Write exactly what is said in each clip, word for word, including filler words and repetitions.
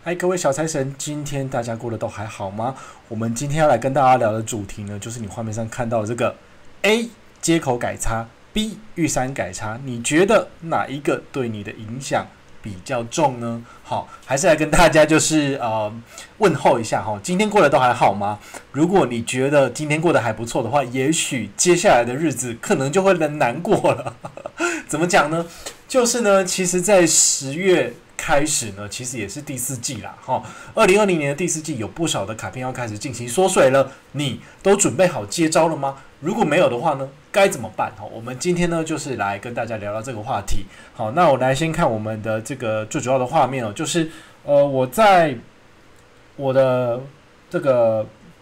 嗨，各位小财神，今天大家过得都还好吗？我们今天要来跟大家聊的主题呢，就是你画面上看到的这个 A 接口改差 ，B 玉山改差，你觉得哪一个对你的影响比较重呢？好，还是来跟大家就是呃问候一下哈，今天过得都还好吗？如果你觉得今天过得还不错的话，也许接下来的日子可能就会能难过了。怎么讲呢？就是呢，其实，在十月开始呢，其实也是第四季啦，哈。二零二零年的第四季有不少的卡片要开始进行缩水了，你都准备好接招了吗？如果没有的话呢，该怎么办？哈，我们今天呢就是来跟大家聊聊这个话题。好，那我来先看我们的这个最主要的画面哦，就是呃我在我的这个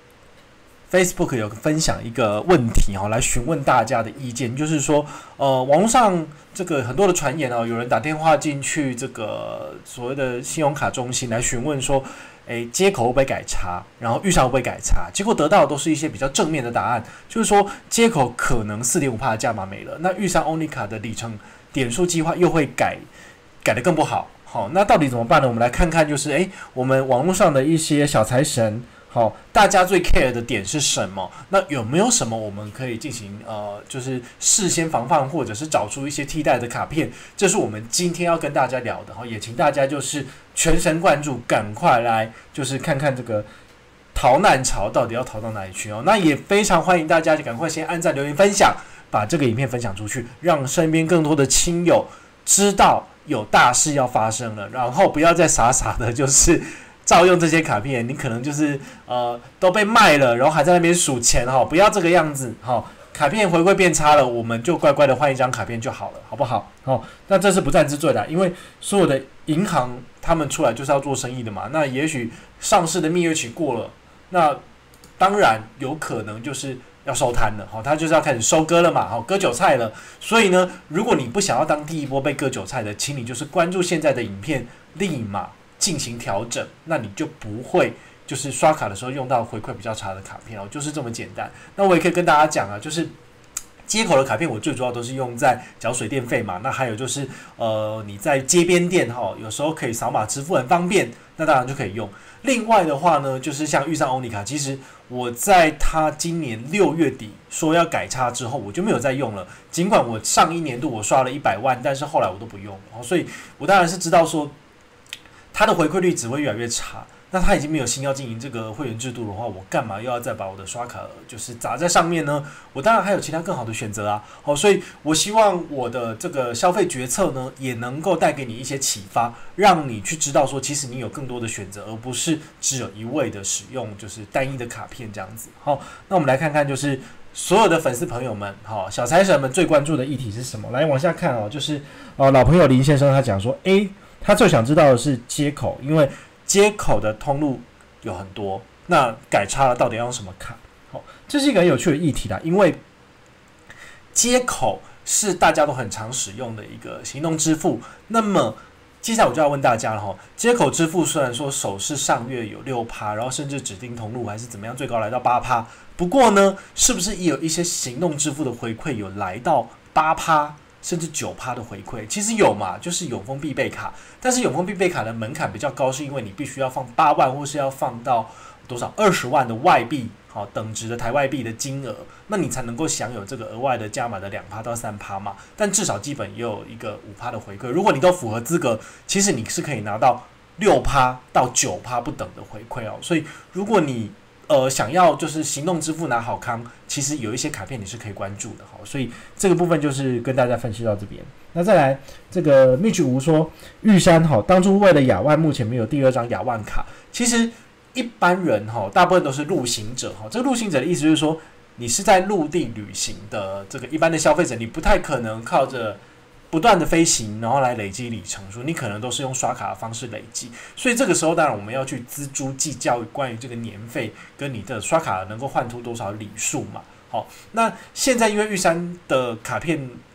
Facebook 有分享一个问题哈，来询问大家的意见，就是说，呃，网络上这个很多的传言哦，有人打电话进去这个所谓的信用卡中心来询问说，诶，接口会不会改差，然后预算会不会改差，结果得到的都是一些比较正面的答案，就是说接口可能 百分之四点五 的价码没了，那预算 Only 卡的里程点数计划又会改改得更不好。好，那到底怎么办呢？我们来看看，就是诶，我们网络上的一些小财神。好，大家最 care 的点是什么？那有没有什么我们可以进行呃，就是事先防范，或者是找出一些替代的卡片？这是我们今天要跟大家聊的哈，也请大家就是全神贯注，赶快来就是看看这个逃难潮到底要逃到哪里去哦。那也非常欢迎大家赶快先按赞、留言、分享，把这个影片分享出去，让身边更多的亲友知道有大事要发生了，然后不要再傻傻的就是。照用这些卡片，你可能就是呃都被卖了，然后还在那边数钱哈，不要这个样子哈。卡片回馈变差了，我们就乖乖的换一张卡片就好了，好不好？好，那这是不战之罪的，因为所有的银行他们出来就是要做生意的嘛。那也许上市的蜜月期过了，那当然有可能就是要收摊了，好，他就是要开始收割了嘛，好，割韭菜了。所以呢，如果你不想要当第一波被割韭菜的，请你就是关注现在的影片，立马进行调整，那你就不会就是刷卡的时候用到回馈比较差的卡片哦，就是这么简单。那我也可以跟大家讲啊，就是接口的卡片，我最主要都是用在缴水电费嘛。那还有就是呃你在街边店哈，有时候可以扫码支付很方便，那当然就可以用。另外的话呢，就是像玉山欧尼卡，其实我在它今年六月底说要改差之后，我就没有再用了。尽管我上一年度我刷了一百万，但是后来我都不用了，所以我当然是知道说。它的回馈率只会越来越差，那他已经没有心要经营这个会员制度的话，我干嘛又要再把我的刷卡就是砸在上面呢？我当然还有其他更好的选择啊！好，所以我希望我的这个消费决策呢，也能够带给你一些启发，让你去知道说，其实你有更多的选择，而不是只有一味的使用就是单一的卡片这样子。好，那我们来看看就是所有的粉丝朋友们，好，小财神们最关注的议题是什么？来往下看哦，就是哦，老朋友林先生他讲说，诶。他最想知道的是接口，因为接口的通路有很多，那改差了到底要用什么卡？好，这是一个很有趣的议题啦，因为接口是大家都很常使用的一个行动支付。那么接下来我就要问大家了哈，接口支付虽然说首饰上月有 百分之六， 然后甚至指定通路还是怎么样，最高来到 百分之八， 不过呢，是不是也有一些行动支付的回馈有来到 百分之八？甚至 百分之九 的回馈，其实有嘛，就是永丰必备卡，但是永丰必备卡的门槛比较高，是因为你必须要放八万，或是要放到多少二十万的外币，好等值的台外币的金额，那你才能够享有这个额外的加码的 百分之二 到 百分之三 嘛，但至少基本也有一个 百分之五 的回馈，如果你都符合资格，其实你是可以拿到 百分之六 到 百分之九 不等的回馈哦，所以如果你呃，想要就是行动支付拿好康，其实有一些卡片你是可以关注的，好，所以这个部分就是跟大家分析到这边。那再来，这个 Mitch 吴说，玉山哈，当初为了亚万，目前没有第二张亚万卡。其实一般人哈，大部分都是陆行者哈。这个陆行者的意思就是说，你是在陆地旅行的这个一般的消费者，你不太可能靠着不断的飞行，然后来累积里程数，你可能都是用刷卡的方式累积，所以这个时候当然我们要去锱铢计较关于这个年费跟你的刷卡能够换出多少里数嘛。好，那现在因为玉山的卡片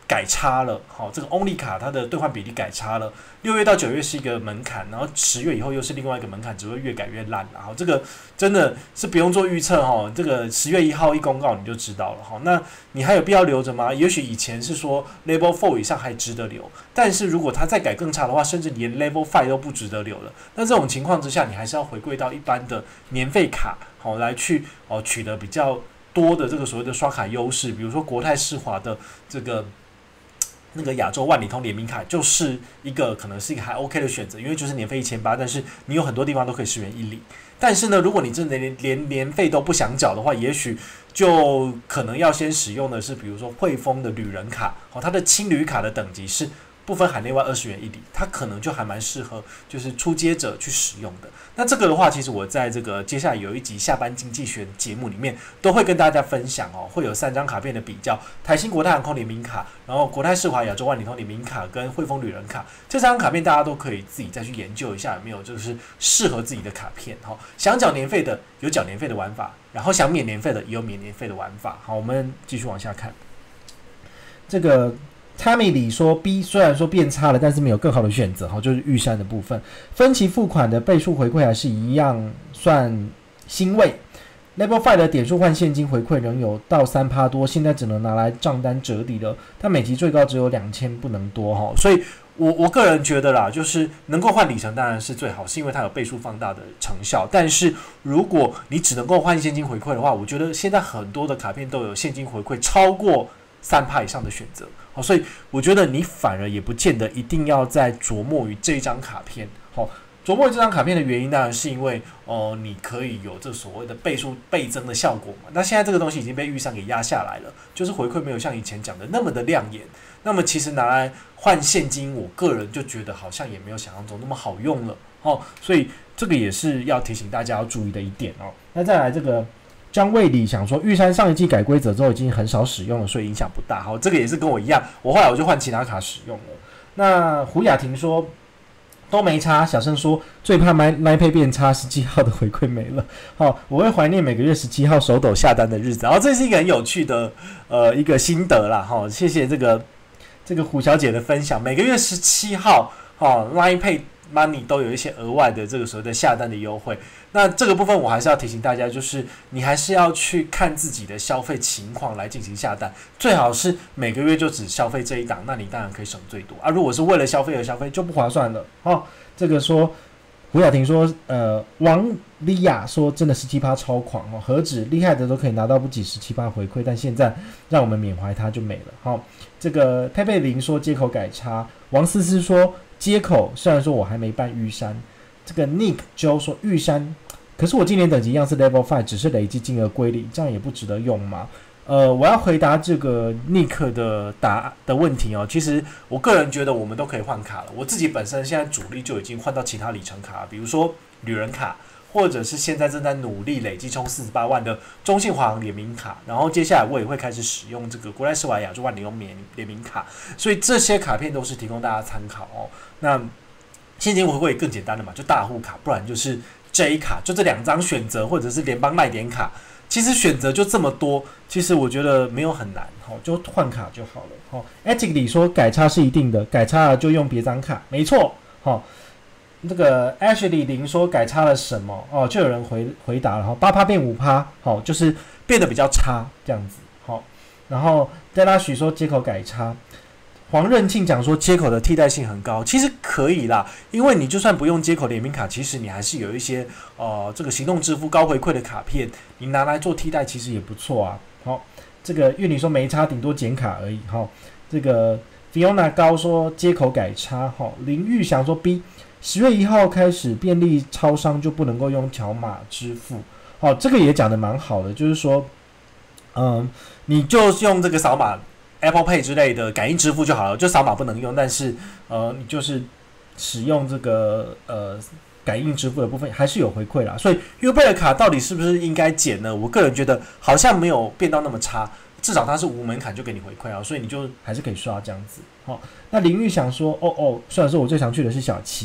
改差了，好，这个 Only 卡它的兑换比例改差了，六月到九月是一个门槛，然后十月以后又是另外一个门槛，只会越改越烂，然后这个真的是不用做预测哈，这个十月一号一公告你就知道了哈。那你还有必要留着吗？也许以前是说 Level 四以上还值得留，但是如果它再改更差的话，甚至连 Level 五都不值得留了。那这种情况之下，你还是要回归到一般的年费卡，好来去哦取得比较多的这个所谓的刷卡优势，比如说国泰世华的这个。那个亚洲万里通联名卡就是一个可能是一个还 OK 的选择，因为就是年费一千八，但是你有很多地方都可以十元一里。但是呢，如果你真的连连年费都不想缴的话，也许就可能要先使用的是，比如说汇丰的旅人卡，哦，它的轻旅卡的等级是不分海内外二十元一里，它可能就还蛮适合就是初阶者去使用的。那这个的话，其实我在这个接下来有一集下班经济学的节目里面都会跟大家分享哦，会有三张卡片的比较，台新国泰航空联名卡，然后国泰世华亚洲万里通联名卡跟汇丰旅人卡，这三张卡片大家都可以自己再去研究一下有没有就是适合自己的卡片。好，想缴年费的有缴年费的玩法，然后想免年费的也有免年费的玩法。好，我们继续往下看。这个 Tammy 里说 B 虽然说变差了，但是没有更好的选择，好，就是玉山的部分，分期付款的倍数回馈还是一样算欣慰。Level 五的点数换现金回馈仍有到 百分之三 多，现在只能拿来账单折抵了，但每期最高只有两千，不能多哈。所以我我个人觉得啦，就是能够换里程当然是最好，是因为它有倍数放大的成效。但是如果你只能够换现金回馈的话，我觉得现在很多的卡片都有现金回馈超过 百分之三 以上的选择。好，所以我觉得你反而也不见得一定要再琢磨于这一张卡片。好，琢磨这张卡片的原因当然是因为哦、呃，你可以有这所谓的倍数倍增的效果嘛。那现在这个东西已经被预算给压下来了，就是回馈没有像以前讲的那么的亮眼。那么其实拿来换现金，我个人就觉得好像也没有想象中那么好用了哦。所以这个也是要提醒大家要注意的一点哦。那再来这个张卫礼想说，玉山上一季改规则之后已经很少使用了，所以影响不大。好，这个也是跟我一样，我后来我就换其他卡使用了。那胡雅婷说都没差，小声说最怕 Line Pay 变差，十七号的回馈没了。好，我会怀念每个月十七号手抖下单的日子。然后这是一个很有趣的呃一个心得啦。好，谢谢这个这个胡小姐的分享。每个月十七号，哦 Line Pay Money 都有一些额外的这个所谓的下单的优惠。那这个部分我还是要提醒大家，就是你还是要去看自己的消费情况来进行下单，最好是每个月就只消费这一档，那你当然可以省最多啊。如果是为了消费而消费，就不划算了。哦，这个说胡雅婷说，呃，王莉亚说真的 百分之十七 超狂哦，何止厉害的都可以拿到不止 百分之十七 回馈，但现在让我们缅怀它就没了。好、哦，这个佩佩林说接口改差，王思思说接口虽然说我还没办玉山。这个 Nick Joe 说玉山，可是我今年等级一样是 Level 五，只是累积金额归零，这样也不值得用吗？呃，我要回答这个 Nick 的答的问题哦。其实我个人觉得我们都可以换卡了。我自己本身现在主力就已经换到其他里程卡，比如说旅人卡，或者是现在正在努力累积冲四十八万的中信华航联名卡。然后接下来我也会开始使用这个国泰世华亚洲万里通联名卡，所以这些卡片都是提供大家参考哦。那现金回馈也更简单了嘛，就大户卡，不然就是 J 卡，就这两张选择，或者是联邦卖点卡。其实选择就这么多，其实我觉得没有很难，就换卡就好了。Ethic 里说改差是一定的，改差了就用别张卡，没错。这个 Ashley 林说改差了什么？哦，就有人回回答了，八趴变五趴，好，就是变得比较差这样子。好，然后 Della 许说接口改差。黄任庆讲说接口的替代性很高，其实可以啦，因为你就算不用接口联名卡，其实你还是有一些呃这个行动支付高回馈的卡片，你拿来做替代其实也不错啊。好，这个玉女说没差，顶多减卡而已。好，这个 Fiona 高说接口改差。好，林玉祥说 B 十月一号开始便利超商就不能够用条码支付。好，这个也讲得蛮好的，就是说，嗯，你就用这个扫码。Apple Pay 之类的感应支付就好了，就扫码不能用，但是呃，你就是使用这个呃感应支付的部分还是有回馈啦。所以 Upay 的卡到底是不是应该减呢？我个人觉得好像没有变到那么差，至少它是无门槛就给你回馈啊，所以你就还是可以刷这样子。好、哦，那林玉想说，哦哦，虽然说我最常去的是小七，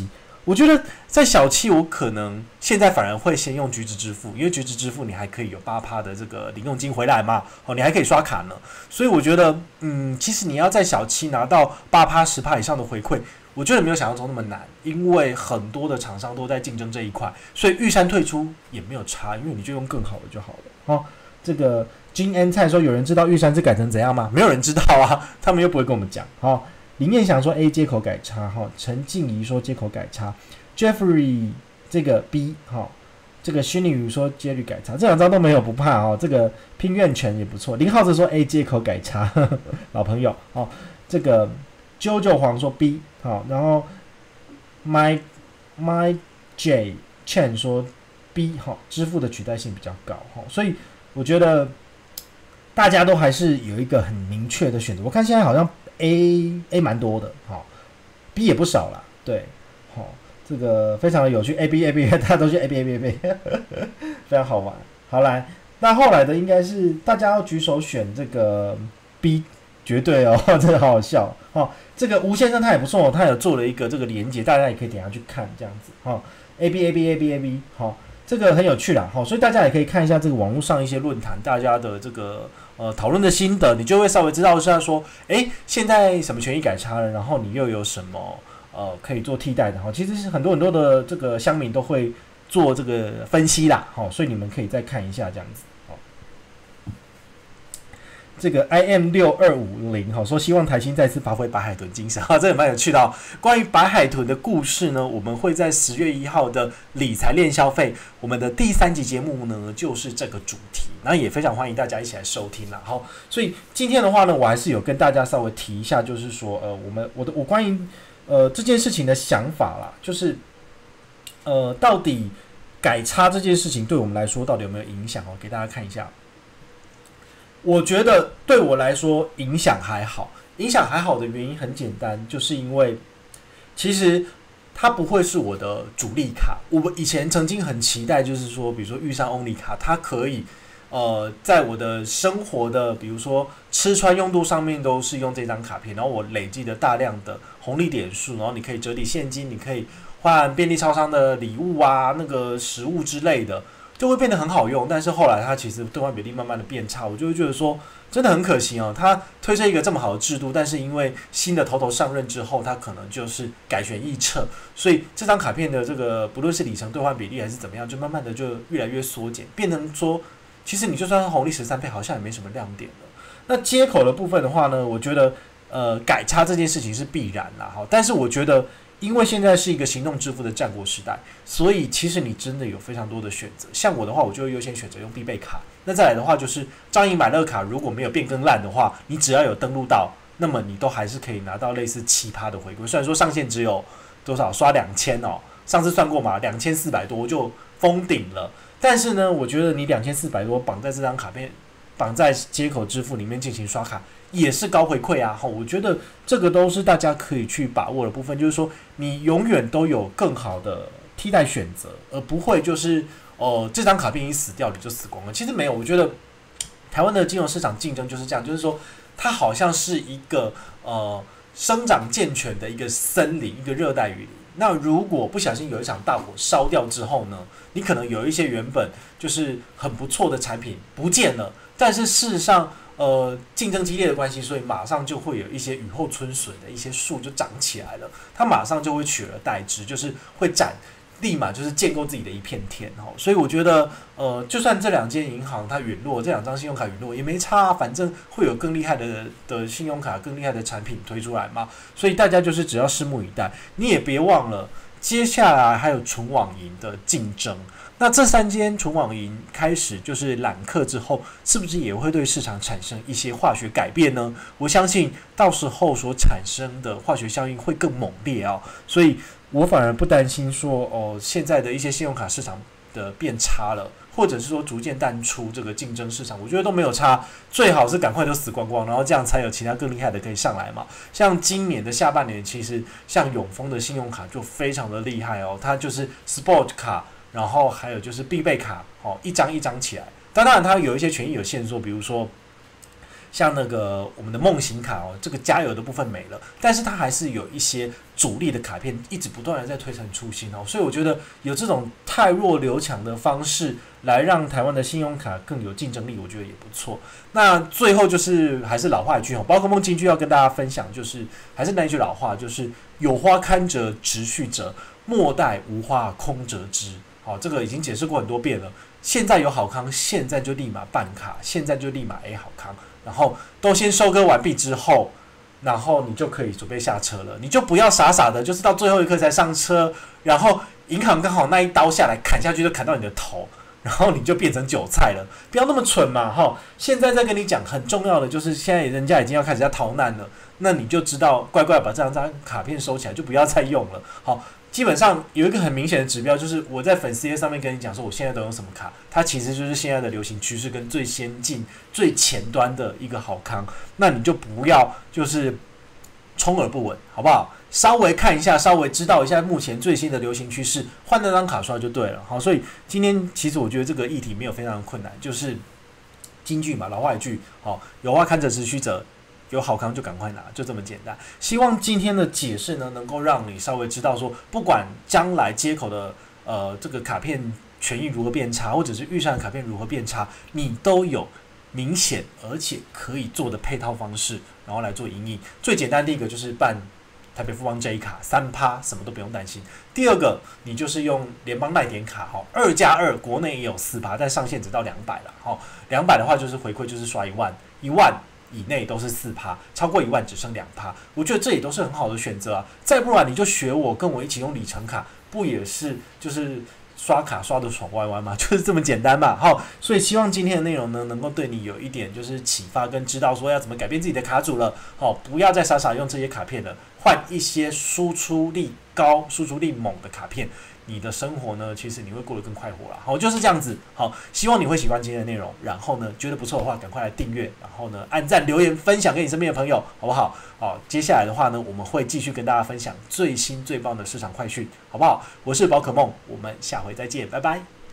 我觉得在小七，我可能现在反而会先用橘子支付，因为橘子支付你还可以有八趴的这个零用金回来嘛，哦，你还可以刷卡呢。所以我觉得，嗯，其实你要在小七拿到八趴、十趴以上的回馈，我觉得没有想象中那么难，因为很多的厂商都在竞争这一块，所以玉山退出也没有差，因为你就用更好的就好了。哦，这个金恩菜说，有人知道玉山是改成怎样吗？没有人知道啊，他们又不会跟我们讲。哦。林彦祥说 A 接口改差哈，陈静怡说接口改差 ，Jeffrey 这个 B 哈，这个虚拟语说 Jerry 改差，这两张都没有不怕哦，这个拼愿权也不错。林浩哲说 A 接口改差，呵呵老朋友哦，这个 JoJo 黄说 B 好，然后 My My J Chen 说 B 好，支付的取代性比较高哈，所以我觉得大家都还是有一个很明确的选择。我看现在好像。A A 蛮多的，好、哦、，B 也不少啦，对，好、哦，这个非常的有趣 ，A B A B 大家都是 A B A B A B， 非常好玩。好来，那后来的应该是大家要举手选这个 B， 绝对哦，真的好好笑哦。这个吴先生他也不错、哦，他有做了一个这个连结，大家也可以点下去看这样子，哦 ，A B A B A B A B， 好、哦，这个很有趣啦，好、哦，所以大家也可以看一下这个网络上一些论坛，大家的这个。呃，讨论的心得，你就会稍微知道一下说，哎，现在什么权益改差了，然后你又有什么呃可以做替代的哈。其实是很多很多的这个乡民都会做这个分析啦，好，所以你们可以再看一下这样子。好，这个 I M 六二五零好说，希望台新再次发挥白海豚精神，哈，这也蛮有趣的、哦。关于白海豚的故事呢，我们会在十月一号的理财练消费，我们的第三集节目呢就是这个主题。那也非常欢迎大家一起来收听啦。好，所以今天的话呢，我还是有跟大家稍微提一下，就是说，呃，我们我的我关于呃这件事情的想法啦，就是呃，到底改差这件事情对我们来说到底有没有影响哦？给大家看一下。我觉得对我来说影响还好，影响还好的原因很简单，就是因为其实。它不会是我的主力卡。我以前曾经很期待，就是说，比如说玉山 Only 卡，它可以，呃，在我的生活的，比如说吃穿用度上面都是用这张卡片，然后我累积的大量的红利点数，然后你可以折抵现金，你可以换便利超商的礼物啊，那个食物之类的，就会变得很好用。但是后来它其实兑换比例慢慢的变差，我就会觉得说。真的很可惜哦，他推出一个这么好的制度，但是因为新的头头上任之后，他可能就是改弦易辙，所以这张卡片的这个不论是里程兑换比例还是怎么样，就慢慢的就越来越缩减，变成说，其实你就算是红利十三倍，好像也没什么亮点了。那接口的部分的话呢，我觉得呃改差这件事情是必然啦，哈，但是我觉得。因为现在是一个行动支付的战国时代，所以其实你真的有非常多的选择。像我的话，我就会优先选择用必备卡。那再来的话，就是张银买乐卡如果没有变更烂的话，你只要有登录到，那么你都还是可以拿到类似奇葩的回归。虽然说上限只有多少刷两千哦，上次算过嘛，两千四百多就封顶了。但是呢，我觉得你两千四百多绑在这张卡片，绑在接口支付里面进行刷卡。也是高回馈啊，我觉得这个都是大家可以去把握的部分，就是说你永远都有更好的替代选择，而不会就是哦、呃、这张卡片一死掉你就死光了。其实没有，我觉得台湾的金融市场竞争就是这样，就是说它好像是一个呃生长健全的一个森林，一个热带雨林。那如果不小心有一场大火烧掉之后呢，你可能有一些原本就是很不错的产品不见了，但是事实上。呃，竞争激烈的关系，所以马上就会有一些雨后春笋的一些树就长起来了，它马上就会取而代之，就是会展，立马就是建构自己的一片天哈。所以我觉得，呃，就算这两间银行它陨落，这两张信用卡陨落也没差、啊，反正会有更厉害的的信用卡、更厉害的产品推出来嘛。所以大家就是只要拭目以待，你也别忘了，接下来还有纯网银的竞争。那这三间纯网银开始就是揽客之后，是不是也会对市场产生一些化学改变呢？我相信到时候所产生的化学效应会更猛烈啊、哦，所以我反而不担心说哦，现在的一些信用卡市场的变差了，或者是说逐渐淡出这个竞争市场，我觉得都没有差，最好是赶快都死光光，然后这样才有其他更厉害的可以上来嘛。像今年的下半年，其实像永丰的信用卡就非常的厉害哦，它就是 Sport 卡。然后还有就是必备卡，哦，一张一张起来。当然，它有一些权益有限缩，比如说像那个我们的梦行卡哦，这个加油的部分没了，但是它还是有一些主力的卡片一直不断的在推陈出新哦，所以我觉得有这种汰弱留强的方式来让台湾的信用卡更有竞争力，我觉得也不错。那最后就是还是老话一句哦，宝可梦金句要跟大家分享，就是还是那一句老话，就是有花堪折直须折，莫待无花空折枝。好，这个已经解释过很多遍了。现在有好康，现在就立马办卡，现在就立马 A 好康，然后都先收割完毕之后，然后你就可以准备下车了。你就不要傻傻的，就是到最后一刻才上车，然后银行刚好那一刀下来砍下去就砍到你的头，然后你就变成韭菜了。不要那么蠢嘛，哈！现在在跟你讲很重要的就是，现在人家已经要开始要逃难了，那你就知道乖乖把这张张卡片收起来，就不要再用了。好。基本上有一个很明显的指标，就是我在粉丝页上面跟你讲说我现在都用什么卡，它其实就是现在的流行趋势跟最先进、最前端的一个好康。那你就不要就是充耳不闻，好不好？稍微看一下，稍微知道一下目前最新的流行趋势，换那张卡刷就对了。好，所以今天其实我觉得这个议题没有非常的困难，就是金句嘛，老话一句，好，有花堪折直须折。有好康就赶快拿，就这么简单。希望今天的解释呢，能够让你稍微知道说，不管将来接口的呃这个卡片权益如何变差，或者是预算的卡片如何变差，你都有明显而且可以做的配套方式，然后来做因应。最简单的一个就是办台北富邦 J 卡三趴，什么都不用担心。第二个，你就是用联邦赖点卡哈，二加二，国内也有四趴，但上限只到两百了哈。两百的话就是回馈就是刷一万，一万。以内都是四趴，超过一万只剩两趴，我觉得这也都是很好的选择啊。再不然你就学我，跟我一起用里程卡，不也是就是刷卡刷的爽歪歪吗？就是这么简单嘛。好，所以希望今天的内容呢，能够对你有一点就是启发，跟知道说要怎么改变自己的卡组了。好，不要再傻傻用这些卡片了，换一些输出力高、输出力猛的卡片。你的生活呢，其实你会过得更快活啦。好，就是这样子。好，希望你会喜欢今天的内容。然后呢，觉得不错的话，赶快来订阅。然后呢，按赞、留言、分享给你身边的朋友，好不好？好，接下来的话呢，我们会继续跟大家分享最新最棒的市场快讯，好不好？我是宝可梦，我们下回再见，拜拜。